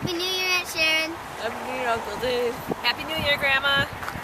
Happy New Year, Aunt Sharon. Happy New Year, Uncle Dave. Happy New Year, Grandma.